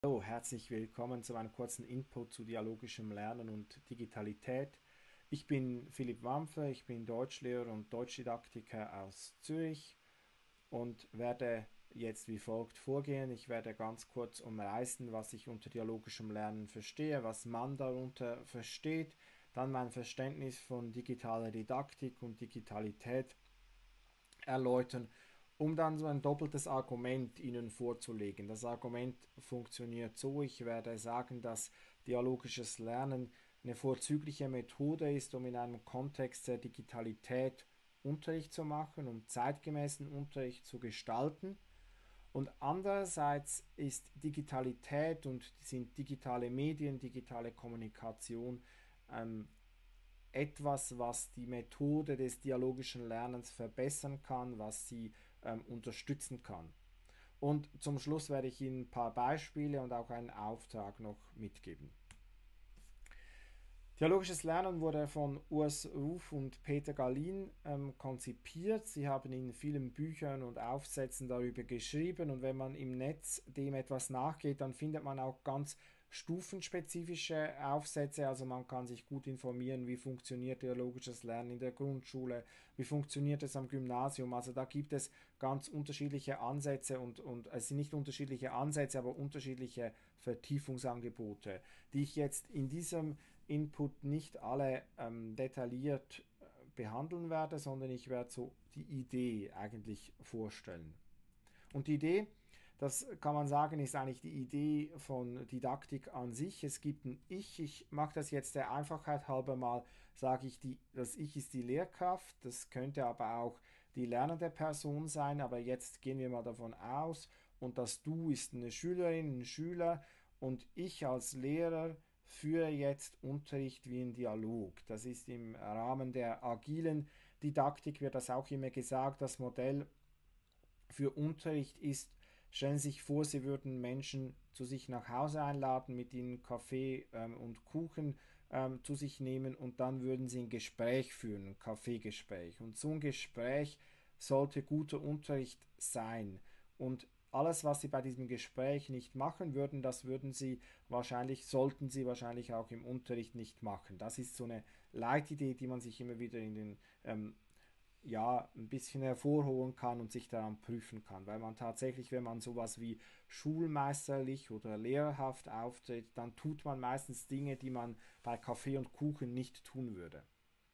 Hallo, herzlich willkommen zu einem kurzen Input zu dialogischem Lernen und Digitalität. Ich bin Philipp Wampfer, ich bin Deutschlehrer und Deutschdidaktiker aus Zürich und werde jetzt wie folgt vorgehen. Ich werde ganz kurz umreißen, was ich unter dialogischem Lernen verstehe, was man darunter versteht, dann mein Verständnis von digitaler Didaktik und Digitalität erläutern, um dann so ein doppeltes Argument Ihnen vorzulegen. Das Argument funktioniert so: Ich werde sagen, dass dialogisches Lernen eine vorzügliche Methode ist, um in einem Kontext der Digitalität Unterricht zu machen, um zeitgemäßen Unterricht zu gestalten. Und andererseits ist Digitalität und sind digitale Medien, digitale Kommunikation etwas, was die Methode des dialogischen Lernens verbessern kann, was sie unterstützen kann. Und zum Schluss werde ich Ihnen ein paar Beispiele und auch einen Auftrag noch mitgeben. Dialogisches Lernen wurde von Urs Ruf und Peter Gallin konzipiert. Sie haben in vielen Büchern und Aufsätzen darüber geschrieben, und wenn man im Netz dem etwas nachgeht, dann findet man auch ganz stufenspezifische Aufsätze. Also man kann sich gut informieren, wie funktioniert dialogisches Lernen in der Grundschule, wie funktioniert es am Gymnasium. Also da gibt es ganz unterschiedliche Ansätze und es sind nicht unterschiedliche Ansätze, aber unterschiedliche Vertiefungsangebote, die ich jetzt in diesem Input nicht alle detailliert behandeln werde, sondern ich werde so die Idee eigentlich vorstellen. Und die Idee, das kann man sagen, ist eigentlich die Idee von Didaktik an sich. Es gibt ein Ich. Ich mache das jetzt der Einfachheit halber mal, sage ich, das Ich ist die Lehrkraft. Das könnte aber auch die lernende Person sein. Aber jetzt gehen wir mal davon aus. Und das Du ist eine Schülerin, ein Schüler. Und ich als Lehrer führe jetzt Unterricht wie ein Dialog. Das ist im Rahmen der agilen Didaktik, wird das auch immer gesagt. Das Modell für Unterricht ist: Stellen Sie sich vor, Sie würden Menschen zu sich nach Hause einladen, mit ihnen Kaffee und Kuchen zu sich nehmen, und dann würden Sie ein Gespräch führen, ein Kaffeegespräch. Und so ein Gespräch sollte guter Unterricht sein. Und alles, was Sie bei diesem Gespräch nicht machen würden, das sollten Sie wahrscheinlich auch im Unterricht nicht machen. Das ist so eine Leitidee, die man sich immer wieder in den ein bisschen hervorholen kann und sich daran prüfen kann. Weil man tatsächlich, wenn man sowas wie schulmeisterlich oder lehrerhaft auftritt, dann tut man meistens Dinge, die man bei Kaffee und Kuchen nicht tun würde.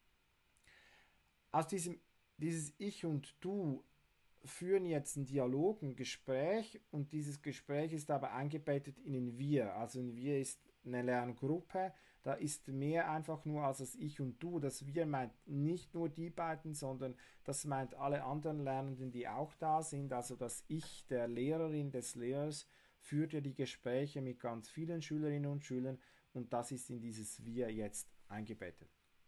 Aus dieses Ich und Du führen jetzt einen Dialog, ein Gespräch, und dieses Gespräch ist aber eingebettet in ein Wir. Also ein Wir ist eine Lerngruppe, da ist mehr einfach nur als das Ich und Du. Das Wir meint nicht nur die beiden, sondern das meint alle anderen Lernenden, die auch da sind. Also das Ich der Lehrerin, des Lehrers führt ja die Gespräche mit ganz vielen Schülerinnen und Schülern, und das ist in dieses Wir jetzt eingebettet.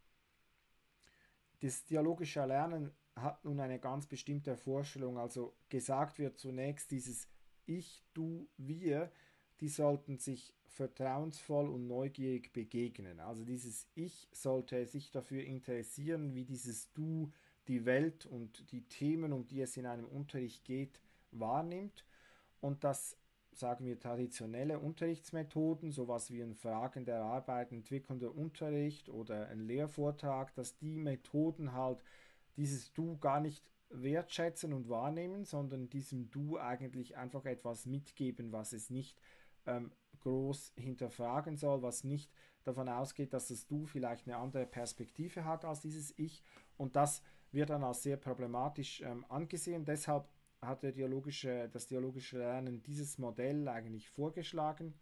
Das dialogische Lernen hat nun eine ganz bestimmte Vorstellung. Also gesagt wird zunächst, dieses Ich, Du, Wir, die sollten sich vertrauensvoll und neugierig begegnen. Also dieses Ich sollte sich dafür interessieren, wie dieses Du die Welt und die Themen, um die es in einem Unterricht geht, wahrnimmt. Und das, sagen wir, traditionelle Unterrichtsmethoden, sowas wie ein Fragen der Arbeit entwickelnder Unterricht oder ein Lehrvortrag, dass die Methoden halt dieses Du gar nicht wertschätzen und wahrnehmen, sondern diesem Du eigentlich einfach etwas mitgeben, was es nicht groß hinterfragen soll, was nicht davon ausgeht, dass das Du vielleicht eine andere Perspektive hat als dieses Ich. Und das wird dann als sehr problematisch angesehen. Deshalb hat das dialogische Lernen dieses Modell eigentlich vorgeschlagen.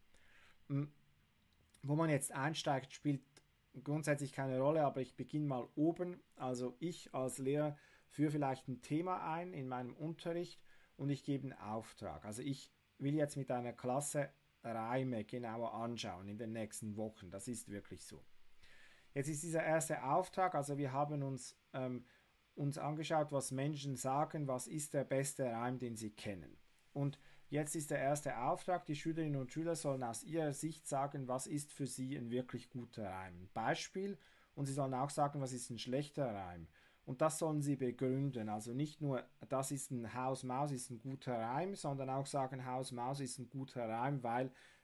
Wo man jetzt einsteigt, spielt grundsätzlich keine Rolle, aber ich beginne mal oben. Also ich als Lehrer führe vielleicht ein Thema ein in meinem Unterricht und ich gebe einen Auftrag. Also ich will jetzt mit einer Klasse Reime genauer anschauen in den nächsten Wochen. Das ist wirklich so. Jetzt ist dieser erste Auftrag, also wir haben uns angeschaut, was Menschen sagen, was ist der beste Reim, den sie kennen. Und jetzt ist der erste Auftrag: Die Schülerinnen und Schüler sollen aus ihrer Sicht sagen, was ist für sie ein wirklich guter Reim. Ein Beispiel, und sie sollen auch sagen, was ist ein schlechter Reim. Und das sollen sie begründen. Also nicht nur, das ist ein Haus, Maus ist ein guter Reim, sondern auch sagen, Haus, Maus ist ein guter Reim, weil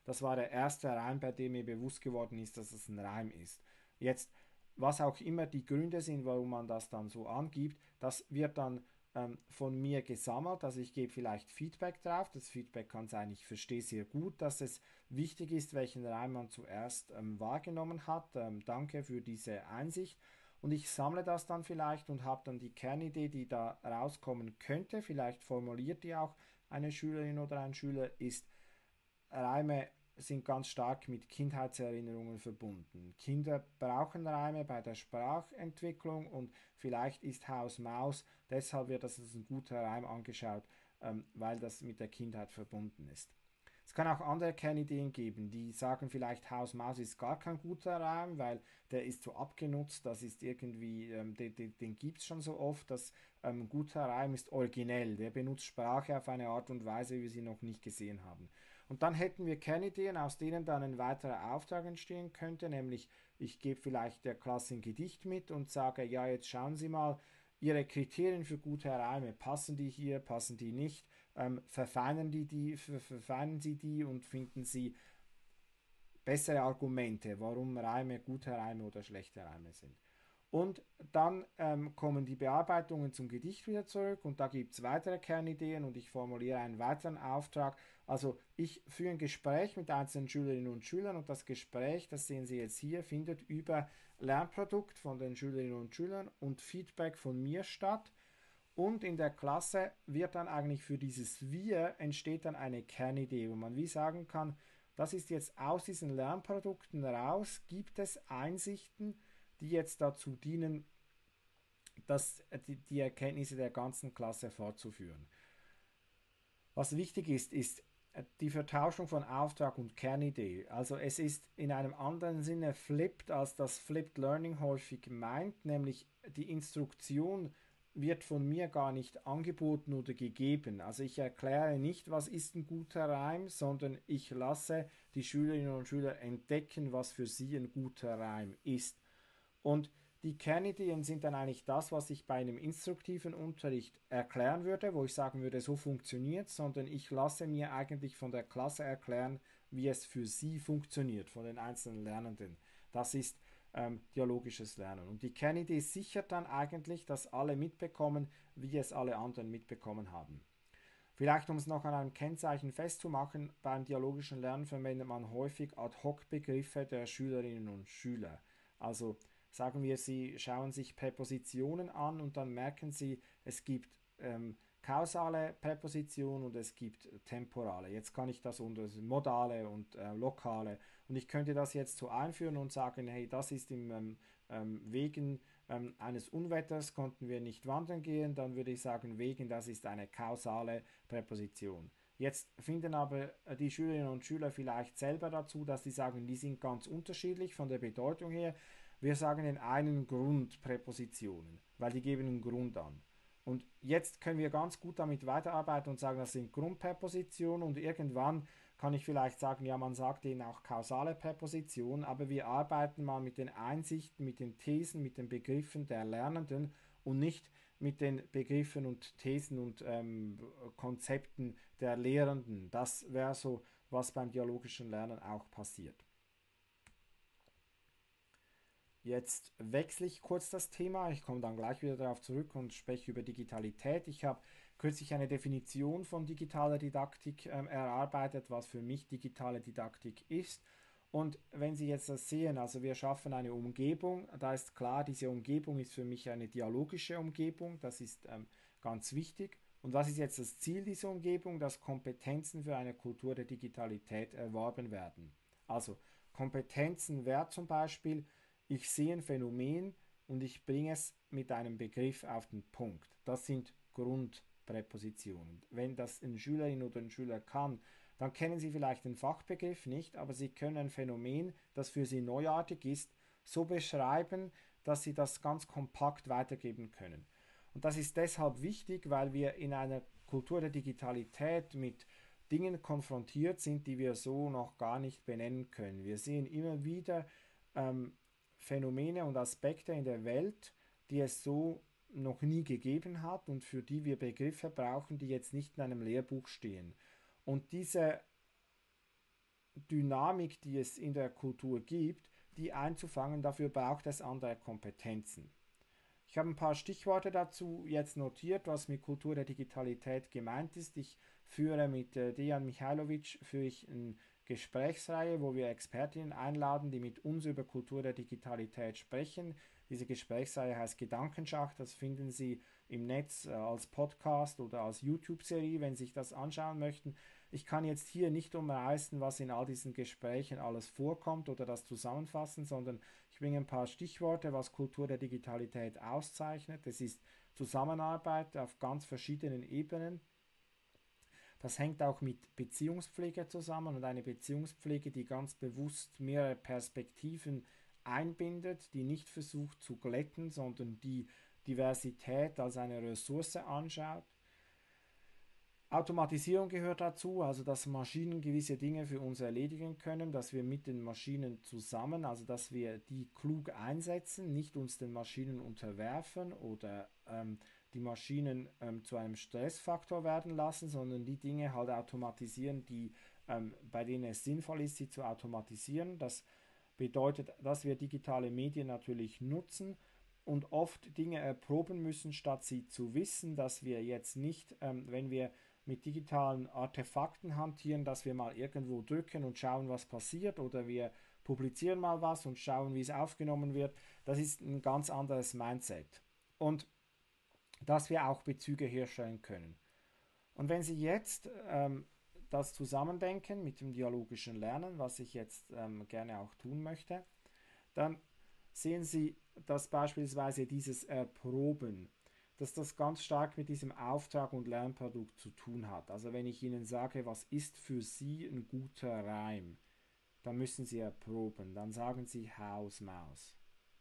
das war der erste Reim, bei dem mir bewusst geworden ist, dass es ein Reim ist. Jetzt, was auch immer die Gründe sind, warum man das dann so angibt, das wird dann von mir gesammelt. Also ich gebe vielleicht Feedback drauf. Das Feedback kann sein, ich verstehe sehr gut, dass es wichtig ist, welchen Reim man zuerst wahrgenommen hat. Danke für diese Einsicht. Und ich sammle das dann vielleicht und habe dann die Kernidee, die da rauskommen könnte. Vielleicht formuliert die auch eine Schülerin oder ein Schüler, ist: Reime sind ganz stark mit Kindheitserinnerungen verbunden. Kinder brauchen Reime bei der Sprachentwicklung und vielleicht ist Haus Maus, deshalb wird das als ein guter Reim angeschaut, weil das mit der Kindheit verbunden ist. Es kann auch andere Kernideen geben, die sagen vielleicht Haus Maus ist gar kein guter Reim, weil der ist so abgenutzt, das ist irgendwie, den gibt es schon so oft, dass ein guter Reim ist originell, der benutzt Sprache auf eine Art und Weise, wie wir sie noch nicht gesehen haben. Und dann hätten wir Kernideen, aus denen dann ein weiterer Auftrag entstehen könnte, nämlich ich gebe vielleicht der Klasse ein Gedicht mit und sage, ja, jetzt schauen Sie mal, Ihre Kriterien für gute Reime, passen die hier, passen die nicht, verfeinern Sie die und finden Sie bessere Argumente, warum Reime gute Reime oder schlechte Reime sind. Und dann kommen die Bearbeitungen zum Gedicht wieder zurück und da gibt es weitere Kernideen und ich formuliere einen weiteren Auftrag. Also ich führe ein Gespräch mit einzelnen Schülerinnen und Schülern und das Gespräch, das sehen Sie jetzt hier, findet über Lernprodukt von den Schülerinnen und Schülern und Feedback von mir statt. Und in der Klasse wird dann eigentlich für dieses Wir entsteht dann eine Kernidee, wo man wie sagen kann, das ist jetzt aus diesen Lernprodukten raus, gibt es Einsichten, die jetzt dazu dienen, die Erkenntnisse der ganzen Klasse fortzuführen. Was wichtig ist, ist die Vertauschung von Auftrag und Kernidee. Also es ist in einem anderen Sinne flipped, als das Flipped Learning häufig meint, nämlich die Instruktion wird von mir gar nicht angeboten oder gegeben. Also ich erkläre nicht, was ist ein guter Reim, sondern ich lasse die Schülerinnen und Schüler entdecken, was für sie ein guter Reim ist. Und die Kernideen sind dann eigentlich das, was ich bei einem instruktiven Unterricht erklären würde, wo ich sagen würde, so funktioniert, sondern ich lasse mir eigentlich von der Klasse erklären, wie es für sie funktioniert, von den einzelnen Lernenden. Das ist dialogisches Lernen. Und die Kernidee sichert dann eigentlich, dass alle mitbekommen, wie es alle anderen mitbekommen haben. Vielleicht, um es noch an einem Kennzeichen festzumachen, beim dialogischen Lernen verwendet man häufig Ad-hoc-Begriffe der Schülerinnen und Schüler. Also sagen wir, Sie schauen sich Präpositionen an und dann merken Sie, es gibt kausale Präpositionen und es gibt temporale. Jetzt kann ich das unter modale und lokale und ich könnte das jetzt so einführen und sagen, hey, das ist im wegen eines Unwetters konnten wir nicht wandern gehen, dann würde ich sagen, wegen, das ist eine kausale Präposition. Jetzt finden aber die Schülerinnen und Schüler vielleicht selber dazu, dass sie sagen, die sind ganz unterschiedlich von der Bedeutung her. Wir sagen den einen Grundpräpositionen, weil die geben einen Grund an. Und jetzt können wir ganz gut damit weiterarbeiten und sagen, das sind Grundpräpositionen und irgendwann kann ich vielleicht sagen, ja, man sagt denen auch kausale Präpositionen, aber wir arbeiten mal mit den Einsichten, mit den Thesen, mit den Begriffen der Lernenden und nicht mit den Begriffen und Thesen und Konzepten der Lehrenden. Das wäre so, was beim dialogischen Lernen auch passiert. Jetzt wechsle ich kurz das Thema. Ich komme dann gleich wieder darauf zurück und spreche über Digitalität. Ich habe kürzlich eine Definition von digitaler Didaktik erarbeitet, was für mich digitale Didaktik ist. Und wenn Sie jetzt das sehen, also wir schaffen eine Umgebung, da ist klar, diese Umgebung ist für mich eine dialogische Umgebung, das ist ganz wichtig. Und was ist jetzt das Ziel dieser Umgebung? Dass Kompetenzen für eine Kultur der Digitalität erworben werden. Also Kompetenzen wäre zum Beispiel, ich sehe ein Phänomen und ich bringe es mit einem Begriff auf den Punkt. Das sind Grundpräpositionen. Wenn das eine Schülerin oder ein Schüler kann, dann kennen Sie vielleicht den Fachbegriff nicht, aber Sie können ein Phänomen, das für Sie neuartig ist, so beschreiben, dass Sie das ganz kompakt weitergeben können. Und das ist deshalb wichtig, weil wir in einer Kultur der Digitalität mit Dingen konfrontiert sind, die wir so noch gar nicht benennen können. Wir sehen immer wieder Phänomene und Aspekte in der Welt, die es so noch nie gegeben hat und für die wir Begriffe brauchen, die jetzt nicht in einem Lehrbuch stehen. Und diese Dynamik, die es in der Kultur gibt, die einzufangen. Dafür braucht es andere Kompetenzen. Ich habe ein paar Stichworte dazu jetzt notiert, was mit Kultur der Digitalität gemeint ist. Ich führe mit Dejan Mihailovic eine Gesprächsreihe, wo wir Expertinnen einladen, die mit uns über Kultur der Digitalität sprechen. Diese Gesprächsreihe heißt Gedankenschacht. Das finden Sie im Netz als Podcast oder als YouTube-Serie, wenn Sie sich das anschauen möchten. Ich kann jetzt hier nicht umreißen, was in all diesen Gesprächen alles vorkommt oder das zusammenfassen, sondern ich bringe ein paar Stichworte, was Kultur der Digitalität auszeichnet. Es ist Zusammenarbeit auf ganz verschiedenen Ebenen. Das hängt auch mit Beziehungspflege zusammen und eine Beziehungspflege, die ganz bewusst mehrere Perspektiven einbindet, die nicht versucht zu glätten, sondern die Diversität als eine Ressource anschaut. Automatisierung gehört dazu, also dass Maschinen gewisse Dinge für uns erledigen können, dass wir mit den Maschinen zusammen, also dass wir die klug einsetzen, nicht uns den Maschinen unterwerfen oder die Maschinen zu einem Stressfaktor werden lassen, sondern die Dinge halt automatisieren, bei denen es sinnvoll ist, sie zu automatisieren. Das bedeutet, dass wir digitale Medien natürlich nutzen und oft Dinge erproben müssen, statt sie zu wissen, dass wir jetzt nicht, wenn wir mit digitalen Artefakten hantieren, dass wir mal irgendwo drücken und schauen, was passiert, oder wir publizieren mal was und schauen, wie es aufgenommen wird. Das ist ein ganz anderes Mindset. Und dass wir auch Bezüge herstellen können. Und wenn Sie jetzt das zusammendenken mit dem dialogischen Lernen, was ich jetzt gerne auch tun möchte, dann sehen Sie, dass beispielsweise dieses Erproben, dass das ganz stark mit diesem Auftrag- und Lernprodukt zu tun hat. Also wenn ich Ihnen sage, was ist für Sie ein guter Reim, dann müssen Sie erproben. Dann sagen Sie Haus, Maus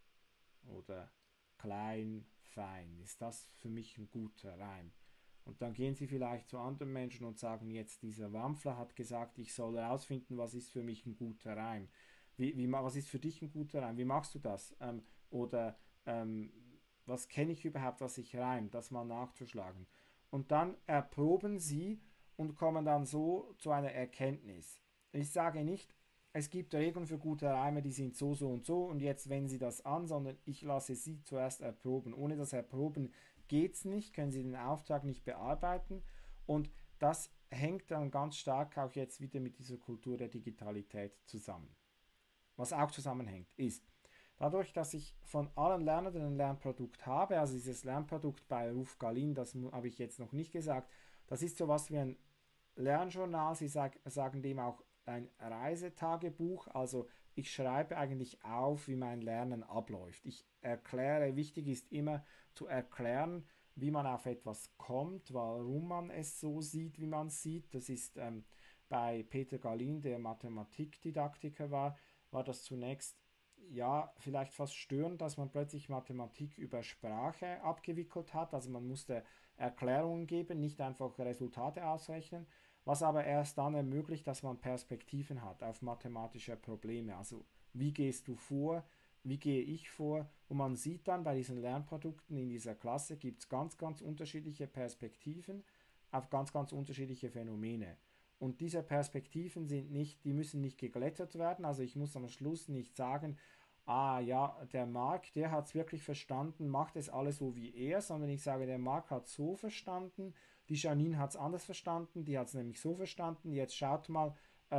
oder klein, fein. Ist das für mich ein guter Reim? Und dann gehen Sie vielleicht zu anderen Menschen und sagen jetzt, dieser Wampfler hat gesagt, ich soll herausfinden, was ist für mich ein guter Reim. Was ist für dich ein guter Reim? Wie machst du das? Oder ähm, was kenne ich überhaupt, was sich reimt? Das mal nachzuschlagen. Und dann erproben Sie und kommen dann so zu einer Erkenntnis. Ich sage nicht, es gibt Regeln für gute Reime, die sind so, so und so und jetzt wenden Sie das an, sondern ich lasse Sie zuerst erproben. Ohne das Erproben geht es nicht, können Sie den Auftrag nicht bearbeiten und das hängt dann ganz stark auch jetzt wieder mit dieser Kultur der Digitalität zusammen. Was auch zusammenhängt, ist, dadurch, dass ich von allen Lernenden ein Lernprodukt habe, also dieses Lernprodukt bei Ruf Galin, das habe ich jetzt noch nicht gesagt, das ist sowas wie ein Lernjournal, sagen dem auch ein Reisetagebuch, also ich schreibe eigentlich auf, wie mein Lernen abläuft. Ich erkläre, wichtig ist immer zu erklären, wie man auf etwas kommt, warum man es so sieht, wie man es sieht. Das ist bei Peter Galin, der Mathematikdidaktiker war das zunächst ja vielleicht fast störend, dass man plötzlich Mathematik über Sprache abgewickelt hat. Also man musste Erklärungen geben, nicht einfach Resultate ausrechnen, was aber erst dann ermöglicht, dass man Perspektiven hat auf mathematische Probleme. Also wie gehst du vor, wie gehe ich vor? Und man sieht dann bei diesen Lernprodukten in dieser Klasse gibt es ganz, ganz unterschiedliche Perspektiven auf ganz, ganz unterschiedliche Phänomene. Und diese Perspektiven sind nicht, die müssen nicht geglättet werden. Also ich muss am Schluss nicht sagen, ah ja, der Marc, der hat es wirklich verstanden, macht es alles so wie er, sondern ich sage, der Marc hat es so verstanden, die Janine hat es anders verstanden, die hat es nämlich so verstanden. Jetzt schaut mal,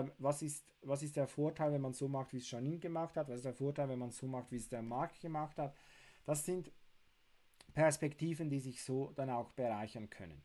was ist der Vorteil, wenn man so macht, wie es Janine gemacht hat, was ist der Vorteil, wenn man so macht, wie es der Marc gemacht hat. Das sind Perspektiven, die sich so dann auch bereichern können.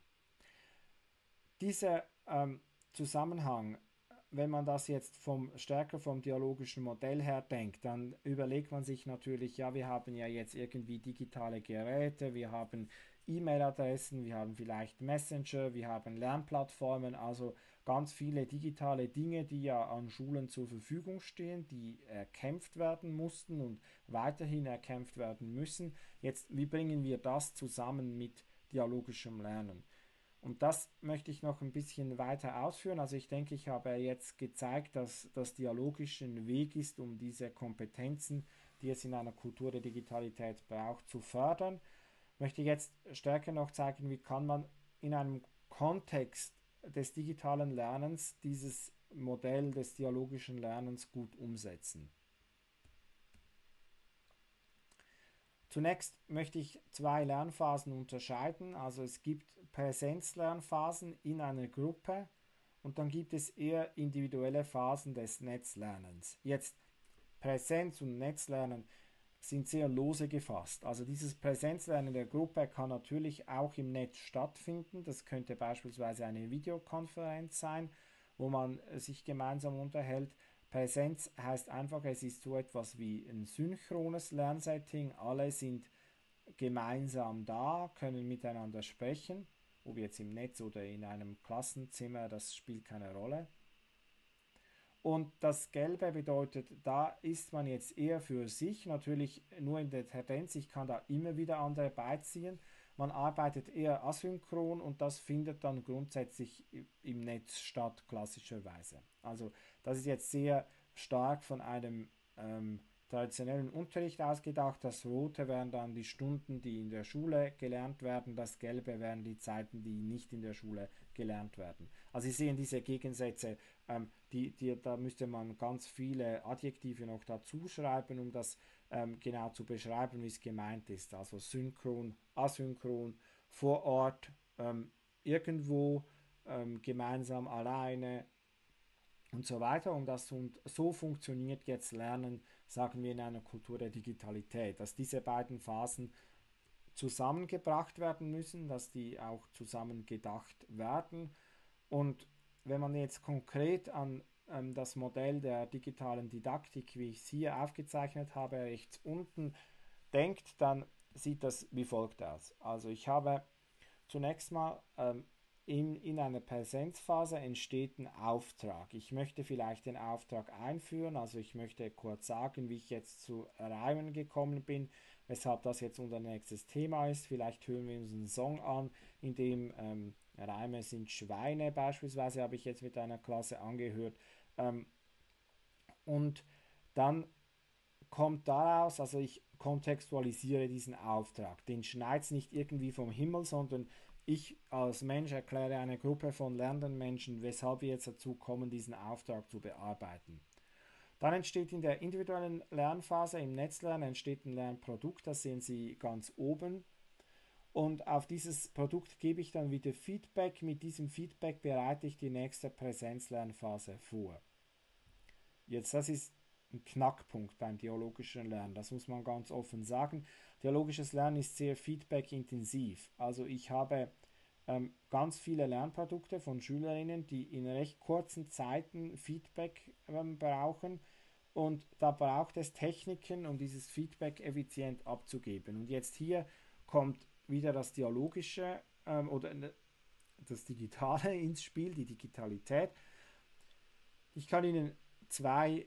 Dieser Zusammenhang, wenn man das jetzt stärker vom dialogischen Modell her denkt, dann überlegt man sich natürlich, ja, wir haben ja jetzt irgendwie digitale Geräte, wir haben E-Mail-Adressen, wir haben vielleicht Messenger, wir haben Lernplattformen, also ganz viele digitale Dinge, die ja an Schulen zur Verfügung stehen, die erkämpft werden mussten und weiterhin erkämpft werden müssen. Jetzt, wie bringen wir das zusammen mit dialogischem Lernen? Und das möchte ich noch ein bisschen weiter ausführen. Also ich denke, ich habe jetzt gezeigt, dass das dialogisch ein Weg ist, um diese Kompetenzen, die es in einer Kultur der Digitalität braucht, zu fördern. Ich möchte jetzt stärker noch zeigen, wie kann man in einem Kontext des digitalen Lernens Modell des dialogischen Lernens gut umsetzen. Zunächst möchte ich zwei Lernphasen unterscheiden. Also es gibt Präsenzlernphasen in einer Gruppe und dann gibt es eher individuelle Phasen des Netzlernens. Jetzt Präsenz und Netzlernen sind sehr lose gefasst. Also dieses Präsenzlernen der Gruppe kann natürlich auch im Netz stattfinden. Das könnte beispielsweise eine Videokonferenz sein, wo man sich gemeinsam unterhält. Präsenz heißt einfach, es ist so etwas wie ein synchrones Lernsetting. Alle sind gemeinsam da, können miteinander sprechen, ob jetzt im Netz oder in einem Klassenzimmer, das spielt keine Rolle. Und das Gelbe bedeutet, da ist man jetzt eher für sich, natürlich nur in der Tendenz, ich kann da immer wieder andere beiziehen. Man arbeitet eher asynchron und das findet dann grundsätzlich im Netz statt, klassischerweise. Also das ist jetzt sehr stark von einem traditionellen Unterricht ausgedacht. Das Rote wären dann die Stunden, die in der Schule gelernt werden, das Gelbe wären die Zeiten, die nicht in der Schule gelernt werden. Also Sie sehen diese Gegensätze, da müsste man ganz viele Adjektive noch dazu schreiben, um das genau zu beschreiben, wie es gemeint ist. Also synchron, asynchron, vor Ort, irgendwo, gemeinsam, alleine und so weiter. Und so funktioniert jetzt Lernen, sagen wir, in einer Kultur der Digitalität, dass diese beiden Phasen zusammengebracht werden müssen, dass die auch zusammen gedacht werden. Und wenn man jetzt konkret an das Modell der digitalen Didaktik, wie ich es hier aufgezeichnet habe, rechts unten denkt, dann sieht das wie folgt aus. Also ich habe zunächst mal in einer Präsenzphase entsteht ein Auftrag. Ich möchte vielleicht den Auftrag einführen, also ich möchte kurz sagen, wie ich jetzt zu Reimen gekommen bin, weshalb das jetzt unser nächstes Thema ist. Vielleicht hören wir uns einen Song an, in dem Reime sind Schweine beispielsweise, habe ich jetzt mit einer Klasse angehört. Ähm, und dann kommt daraus, also ich kontextualisiere diesen Auftrag. Den schneit es nicht irgendwie vom Himmel, sondern ich als Mensch erkläre eine Gruppe von lernenden Menschen, weshalb wir jetzt dazu kommen, diesen Auftrag zu bearbeiten. Dann entsteht in der individuellen Lernphase im Netzlernen entsteht ein Lernprodukt, das sehen Sie ganz oben. Und auf dieses Produkt gebe ich dann wieder Feedback. Mit diesem Feedback bereite ich die nächste Präsenzlernphase vor. Jetzt, das ist ein Knackpunkt beim dialogischen Lernen. Das muss man ganz offen sagen. Dialogisches Lernen ist sehr feedback-intensiv. Also ich habe ganz viele Lernprodukte von Schülerinnen, die in recht kurzen Zeiten Feedback brauchen. Und da braucht es Techniken, um dieses Feedback effizient abzugeben. Und jetzt hier kommt wieder das Dialogische oder das Digitale ins Spiel, die Digitalität. Ich kann Ihnen zwei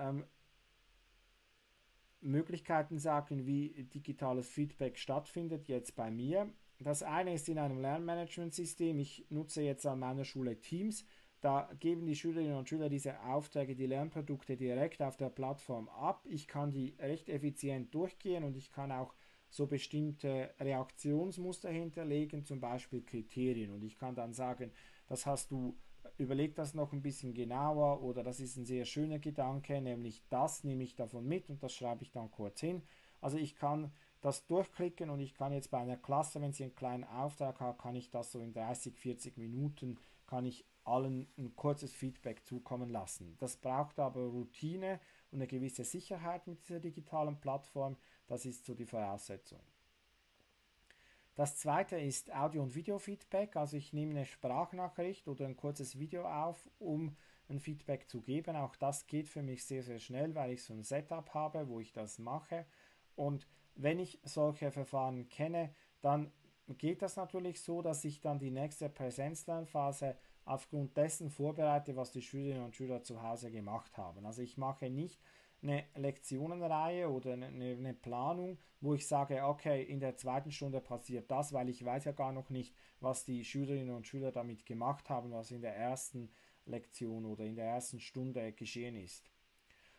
Möglichkeiten sagen, wie digitales Feedback stattfindet, jetzt bei mir. Das eine ist in einem Lernmanagementsystem. Ich nutze jetzt an meiner Schule Teams. Da geben die Schülerinnen und Schüler diese Aufträge, die Lernprodukte direkt auf der Plattform ab. Ich kann die recht effizient durchgehen und ich kann auch so bestimmte Reaktionsmuster hinterlegen, zum Beispiel Kriterien. Und ich kann dann sagen, das hast du, überleg das noch ein bisschen genauer oder das ist ein sehr schöner Gedanke, nämlich das nehme ich davon mit und das schreibe ich dann kurz hin. Also ich kann das durchklicken und ich kann jetzt bei einer Klasse, wenn sie einen kleinen Auftrag hat, kann ich das so in 30, 40 Minuten, kann ich allen ein kurzes Feedback zukommen lassen. Das braucht aber Routine und eine gewisse Sicherheit mit dieser digitalen Plattform. Das ist so die Voraussetzung. Das zweite ist Audio- und Video-Feedback. Also ich nehme eine Sprachnachricht oder ein kurzes Video auf, um ein Feedback zu geben. Auch das geht für mich sehr, sehr schnell, weil ich so ein Setup habe, wo ich das mache. Und wenn ich solche Verfahren kenne, dann geht das natürlich so, dass ich dann die nächste Präsenzlernphase aufgrund dessen vorbereite, was die Schülerinnen und Schüler zu Hause gemacht haben. Also ich mache nicht eine Lektionenreihe oder eine Planung, wo ich sage, okay, in der zweiten Stunde passiert das, weil ich weiß ja gar noch nicht, was die Schülerinnen und Schüler damit gemacht haben, was in der ersten Lektion oder in der ersten Stunde geschehen ist.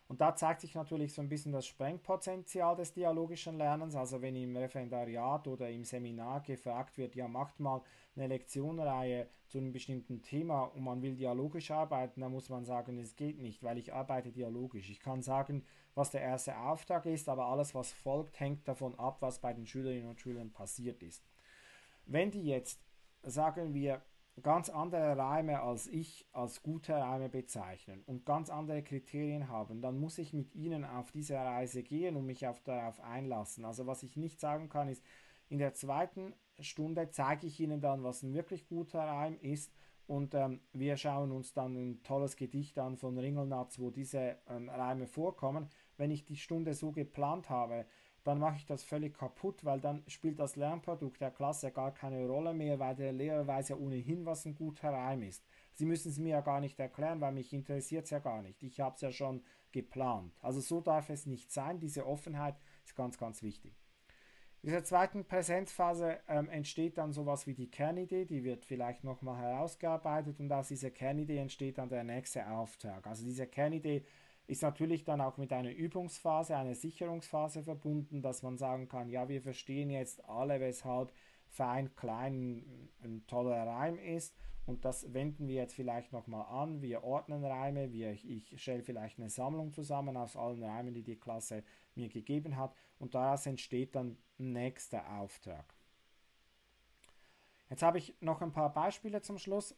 Und da zeigt sich natürlich so ein bisschen das Sprengpotenzial des dialogischen Lernens. Also wenn im Referendariat oder im Seminar gefragt wird, ja, macht mal eine Lektionenreihe zu einem bestimmten Thema und man will dialogisch arbeiten, dann muss man sagen, es geht nicht, weil ich arbeite dialogisch. Ich kann sagen, was der erste Auftrag ist, aber alles, was folgt, hängt davon ab, was bei den Schülerinnen und Schülern passiert ist. Wenn die jetzt, sagen wir, ganz andere Reime als ich als gute Reime bezeichnen und ganz andere Kriterien haben, dann muss ich mit ihnen auf diese Reise gehen und mich darauf einlassen. Also was ich nicht sagen kann, ist, in der zweiten Stunde zeige ich ihnen dann, was ein wirklich guter Reim ist und wir schauen uns dann ein tolles Gedicht an von Ringelnatz, wo diese Reime vorkommen. Wenn ich die Stunde so geplant habe, dann mache ich das völlig kaputt, weil dann spielt das Lernprodukt der Klasse gar keine Rolle mehr, weil der Lehrer weiß ja ohnehin, was ein guter Reim ist. Sie müssen es mir ja gar nicht erklären, weil mich interessiert es ja gar nicht. Ich habe es ja schon geplant. Also so darf es nicht sein. Diese Offenheit ist ganz, ganz wichtig. In dieser zweiten Präsenzphase entsteht dann sowas wie die Kernidee, die wird vielleicht nochmal herausgearbeitet und aus dieser Kernidee entsteht dann der nächste Auftrag. Also diese Kernidee ist natürlich dann auch mit einer Übungsphase, einer Sicherungsphase verbunden, dass man sagen kann, ja, wir verstehen jetzt alle, weshalb fein, klein ein toller Reim ist und das wenden wir jetzt vielleicht nochmal an. Wir ordnen Reime, ich stelle vielleicht eine Sammlung zusammen aus allen Reimen, die die Klasse mir gegeben hat und daraus entsteht dann ein nächster Auftrag. Jetzt habe ich noch ein paar Beispiele zum Schluss.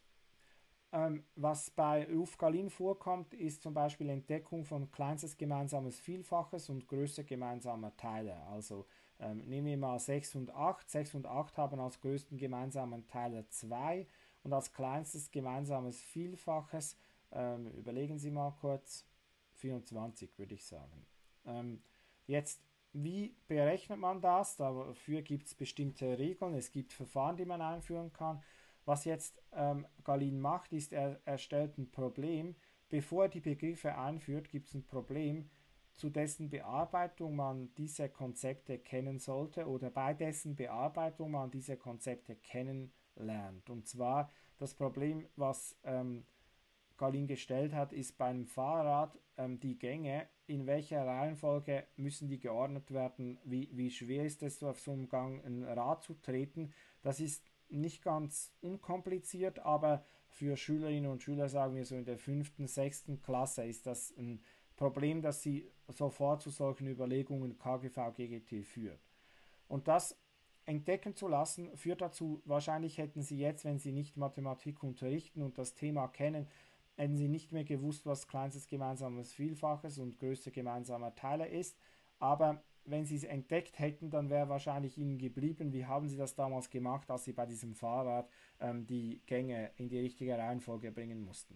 Was bei Ruf Galin vorkommt, ist zum Beispiel Entdeckung von kleinstes gemeinsames Vielfaches und größter gemeinsamer Teiler. Also nehmen wir mal 6 und 8. 6 und 8 haben als größten gemeinsamen Teiler 2 und als kleinstes gemeinsames Vielfaches, überlegen Sie mal kurz, 24 würde ich sagen. Jetzt, wie berechnet man das? Dafür gibt es bestimmte Regeln, es gibt Verfahren, die man einführen kann. Was jetzt Galin macht, ist, er erstellt ein Problem. Bevor er die Begriffe einführt, gibt es ein Problem, zu dessen Bearbeitung man diese Konzepte kennen sollte oder bei dessen Bearbeitung man diese Konzepte kennenlernt. Und zwar das Problem, was Galin gestellt hat, ist beim Fahrrad die Gänge, in welcher Reihenfolge müssen die geordnet werden, wie schwer ist es, auf so einem Gang ein Rad zu treten. Das ist nicht ganz unkompliziert, aber für Schülerinnen und Schüler, sagen wir so in der 5., 6. Klasse, ist das ein Problem, das sie sofort zu solchen Überlegungen KGV, GGT führt. Und das entdecken zu lassen, führt dazu, wahrscheinlich hätten sie jetzt, wenn sie nicht Mathematik unterrichten und das Thema kennen, hätten sie nicht mehr gewusst, was kleinstes gemeinsames Vielfaches und größter gemeinsamer Teiler ist. Aber wenn sie es entdeckt hätten, dann wäre wahrscheinlich ihnen geblieben, wie haben sie das damals gemacht, als sie bei diesem Fahrrad die Gänge in die richtige Reihenfolge bringen mussten.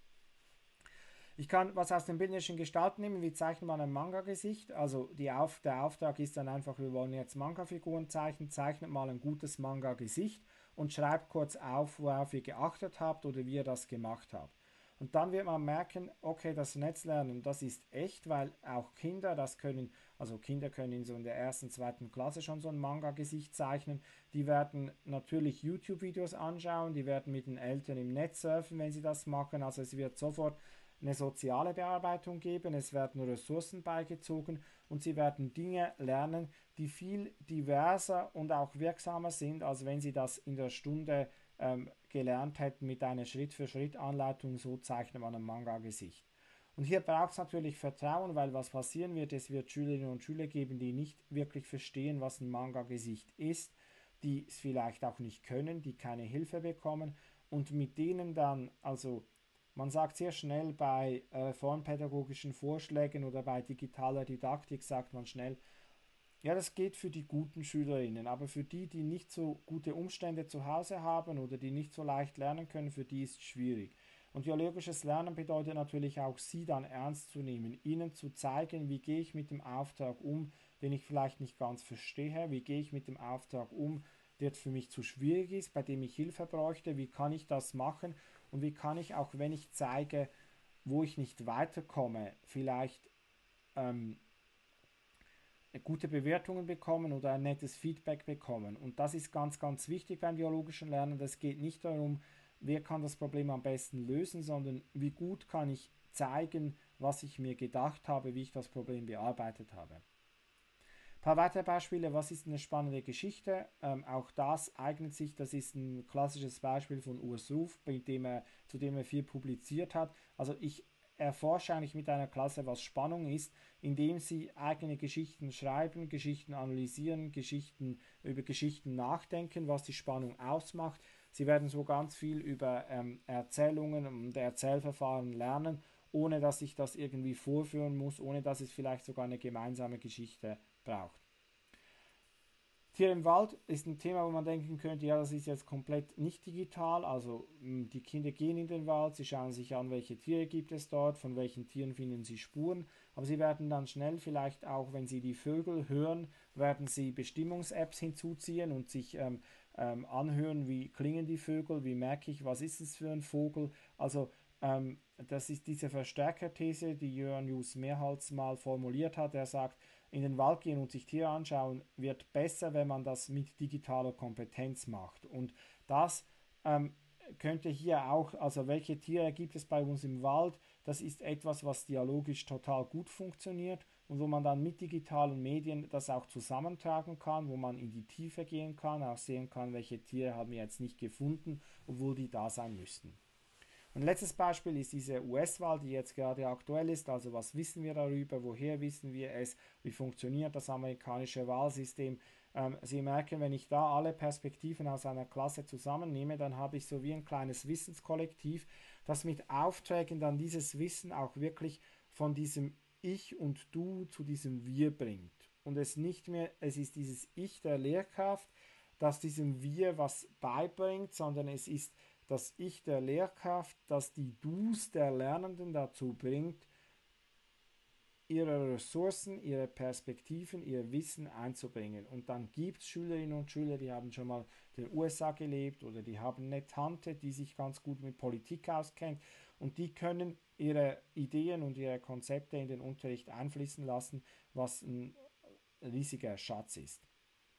Ich kann was aus dem bildnerischen Gestalten nehmen, wie zeichnet man ein Manga-Gesicht. Also der Auftrag ist dann einfach, wir wollen jetzt Manga-Figuren zeichnen, zeichnet mal ein gutes Manga-Gesicht und schreibt kurz auf, worauf ihr geachtet habt oder wie ihr das gemacht habt. Und dann wird man merken, okay, das Netzlernen, das ist echt, weil auch Kinder das können, also Kinder können so in der 1., 2. Klasse schon so ein Manga-Gesicht zeichnen. Die werden natürlich YouTube-Videos anschauen, die werden mit den Eltern im Netz surfen, wenn sie das machen. Also es wird sofort eine soziale Bearbeitung geben, es werden Ressourcen beigezogen und sie werden Dinge lernen, die viel diverser und auch wirksamer sind, als wenn sie das in der Stunde gelernt hätten mit einer Schritt-für-Schritt-Anleitung, so zeichnet man ein Manga-Gesicht. Und hier braucht es natürlich Vertrauen, weil was passieren wird, es wird Schülerinnen und Schüler geben, die nicht wirklich verstehen, was ein Manga-Gesicht ist, die es vielleicht auch nicht können, die keine Hilfe bekommen und mit denen dann, also man sagt sehr schnell bei reformpädagogischen Vorschlägen oder bei digitaler Didaktik, sagt man schnell, ja, das geht für die guten Schülerinnen, aber für die, die nicht so gute Umstände zu Hause haben oder die nicht so leicht lernen können, für die ist es schwierig. Und dialogisches Lernen bedeutet natürlich auch, sie dann ernst zu nehmen, ihnen zu zeigen, wie gehe ich mit dem Auftrag um, den ich vielleicht nicht ganz verstehe, wie gehe ich mit dem Auftrag um, der für mich zu schwierig ist, bei dem ich Hilfe bräuchte, wie kann ich das machen und wie kann ich auch, wenn ich zeige, wo ich nicht weiterkomme, vielleicht gute Bewertungen bekommen oder ein nettes Feedback bekommen. Und das ist ganz, ganz wichtig beim dialogischen Lernen. Es geht nicht darum, wer kann das Problem am besten lösen, sondern wie gut kann ich zeigen, was ich mir gedacht habe, wie ich das Problem bearbeitet habe. Ein paar weitere Beispiele, was ist eine spannende Geschichte? Auch das eignet sich, das ist ein klassisches Beispiel von Urs Ruf, zu dem er viel publiziert hat. Also ich erforsche eigentlich mit einer Klasse, was Spannung ist, indem sie eigene Geschichten schreiben, Geschichten analysieren, über Geschichten nachdenken, was die Spannung ausmacht. Sie werden so ganz viel über Erzählungen und Erzählverfahren lernen, ohne dass ich das irgendwie vorführen muss, ohne dass es vielleicht sogar eine gemeinsame Geschichte braucht. Tier im Wald ist ein Thema, wo man denken könnte, ja, das ist jetzt komplett nicht digital. Also die Kinder gehen in den Wald, sie schauen sich an, welche Tiere gibt es dort, von welchen Tieren finden sie Spuren. Aber sie werden dann schnell vielleicht auch, wenn sie die Vögel hören, werden sie Bestimmungs-Apps hinzuziehen und sich anhören, wie klingen die Vögel, wie merke ich, was ist es für ein Vogel. Also das ist diese Verstärkerthese, die Jörn Jus mehrmals mal formuliert hat. Er sagt, in den Wald gehen und sich Tiere anschauen, wird besser, wenn man das mit digitaler Kompetenz macht. Und das ähm, könnte hier auch, also welche Tiere gibt es bei uns im Wald, das ist etwas, was dialogisch total gut funktioniert und wo man dann mit digitalen Medien das auch zusammentragen kann, wo man in die Tiefe gehen kann, auch sehen kann, welche Tiere haben wir jetzt nicht gefunden, obwohl die da sein müssten. Und letztes Beispiel ist diese US-Wahl, die jetzt gerade aktuell ist. Also was wissen wir darüber? Woher wissen wir es? Wie funktioniert das amerikanische Wahlsystem? Sie merken, wenn ich da alle Perspektiven aus einer Klasse zusammennehme, dann habe ich so wie ein kleines Wissenskollektiv, das mit Aufträgen dann dieses Wissen auch wirklich von diesem Ich und Du zu diesem Wir bringt. Und es nicht mehr, es ist dieses Ich der Lehrkraft, das diesem Wir was beibringt, sondern es ist das Ich der Lehrkraft, das die Dus der Lernenden dazu bringt, ihre Ressourcen, ihre Perspektiven, ihr Wissen einzubringen. Und dann gibt es Schülerinnen und Schüler, die haben schon mal in den USA gelebt oder die haben eine Tante, die sich ganz gut mit Politik auskennt und die können ihre Ideen und ihre Konzepte in den Unterricht einfließen lassen, was ein riesiger Schatz ist.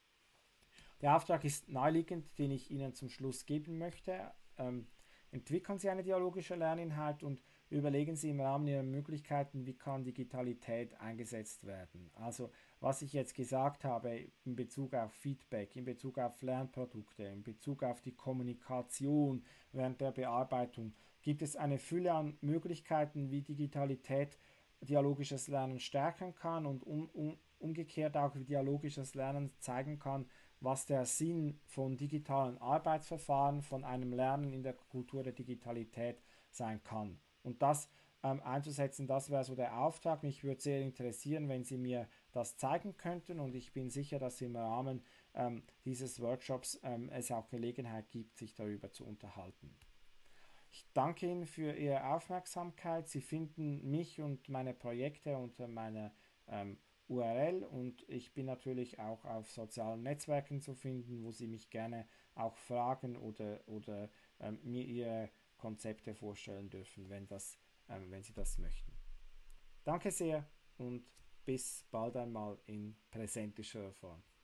Der Auftrag ist naheliegend, den ich Ihnen zum Schluss geben möchte. Entwickeln Sie einen dialogischen Lerninhalt und überlegen Sie im Rahmen Ihrer Möglichkeiten, wie kann Digitalität eingesetzt werden. Also was ich jetzt gesagt habe in Bezug auf Feedback, in Bezug auf Lernprodukte, in Bezug auf die Kommunikation während der Bearbeitung, gibt es eine Fülle an Möglichkeiten, wie Digitalität dialogisches Lernen stärken kann und umgekehrt auch wie dialogisches Lernen zeigen kann, was der Sinn von digitalen Arbeitsverfahren, von einem Lernen in der Kultur der Digitalität sein kann. Und das einzusetzen, das wäre so der Auftrag. Mich würde sehr interessieren, wenn Sie mir das zeigen könnten und ich bin sicher, dass im Rahmen dieses Workshops es auch Gelegenheit gibt, sich darüber zu unterhalten. Ich danke Ihnen für Ihre Aufmerksamkeit. Sie finden mich und meine Projekte unter meiner URL und ich bin natürlich auch auf sozialen Netzwerken zu finden, wo Sie mich gerne auch fragen oder mir Ihre Konzepte vorstellen dürfen, wenn Sie das möchten. Danke sehr und bis bald einmal in präsentischer Form.